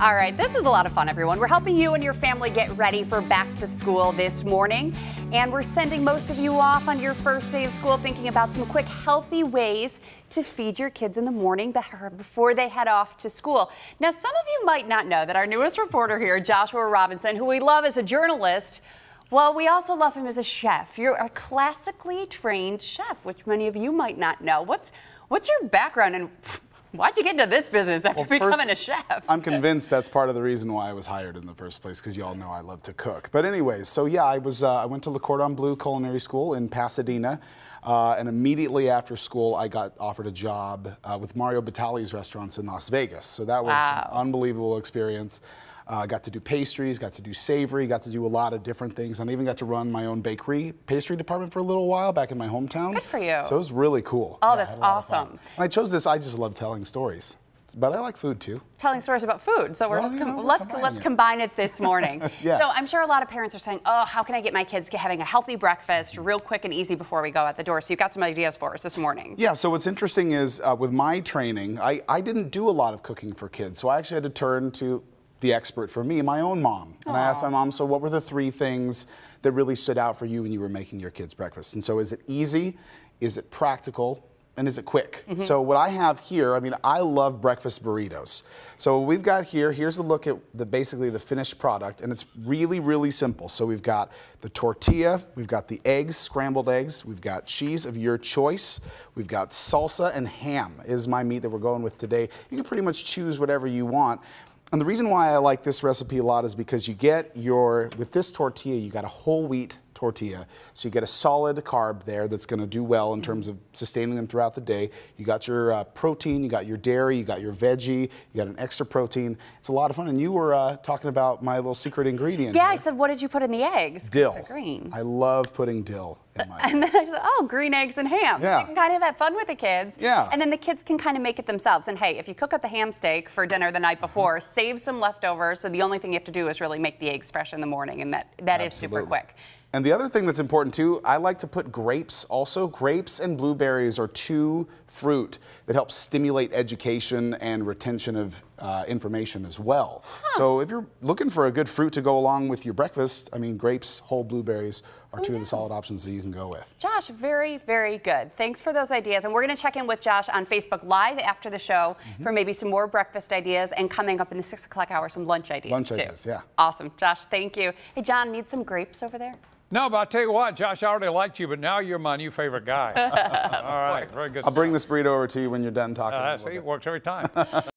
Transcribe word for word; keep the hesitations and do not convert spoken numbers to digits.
All right, this is a lot of fun, everyone. We're helping you and your family get ready for back to school this morning. And we're sending most of you off on your first day of school thinking about some quick, healthy ways to feed your kids in the morning before they head off to school. Now, some of you might not know that our newest reporter here, Joshua Robinson, who we love as a journalist, well, we also love him as a chef. You're a classically trained chef, which many of you might not know. What's, what's your background and why'd you get into this business after well, becoming first, a chef? I'm convinced that's part of the reason why I was hired in the first place, because you all know I love to cook. But anyways, so yeah, I was uh, I went to Le Cordon Bleu Culinary School in Pasadena, uh, and immediately after school, I got offered a job uh, with Mario Batali's restaurants in Las Vegas. So that was wow. an unbelievable experience. Uh, got to do pastries, got to do savory, got to do a lot of different things, and I even got to run my own bakery pastry department for a little while back in my hometown. Good for you. So it was really cool. Oh, yeah, that's awesome. And I chose this, I just love telling stories. But I like food too. Telling stories about food, so we're well, just you know, we're let's let's it. combine it this morning. yeah. So I'm sure a lot of parents are saying, "Oh, how can I get my kids having a healthy breakfast, real quick and easy before we go out the door?" So you've got some ideas for us this morning. Yeah. So what's interesting is uh, with my training, I I didn't do a lot of cooking for kids, so I actually had to turn to the expert for me, my own mom. And Aww. I asked my mom, so what were the three things that really stood out for you when you were making your kids' breakfast? And so is it easy, is it practical, and is it quick? Mm-hmm. So what I have here, I mean, I love breakfast burritos. So what we've got here, here's a look at the basically the finished product, and it's really, really simple. So we've got the tortilla, we've got the eggs, scrambled eggs, we've got cheese of your choice, we've got salsa, and ham is my meat that we're going with today. You can pretty much choose whatever you want. And the reason why I like this recipe a lot is because you get your, with this tortilla, you got a whole wheat tortilla. So you get a solid carb there that's gonna do well in terms of sustaining them throughout the day. You got your uh, protein, you got your dairy, you got your veggie, you got an extra protein. It's a lot of fun. And you were uh, talking about my little secret ingredient. Yeah, here. I said, what did you put in the eggs? Dill. They're green. I love putting dill in my And eggs. then I said, oh, green eggs and ham. Yeah. So you can kind of have fun with the kids. Yeah. And then the kids can kind of make it themselves. And hey, if you cook up the ham steak for dinner the night before, mm-hmm. save some leftovers. So the only thing you have to do is really make the eggs fresh in the morning. And that, that is super quick. And the other thing that's important too, I like to put grapes also. Grapes and blueberries are two fruit that help stimulate education and retention of uh, information as well. Huh. So if you're looking for a good fruit to go along with your breakfast, I mean, grapes, whole blueberries are two oh, yeah. of the solid options that you can go with. Josh, very, very good. Thanks for those ideas. And we're going to check in with Josh on Facebook Live after the show mm-hmm. for maybe some more breakfast ideas, and coming up in the six o'clock hour, some lunch ideas Lunch too. ideas, yeah. Awesome. Josh, thank you. Hey, John, need some grapes over there? No, but I'll tell you what, Josh, I already liked you, but now you're my new favorite guy. All right, very good I'll stuff. bring this burrito over to you when you're done talking. Uh, see, it works every time.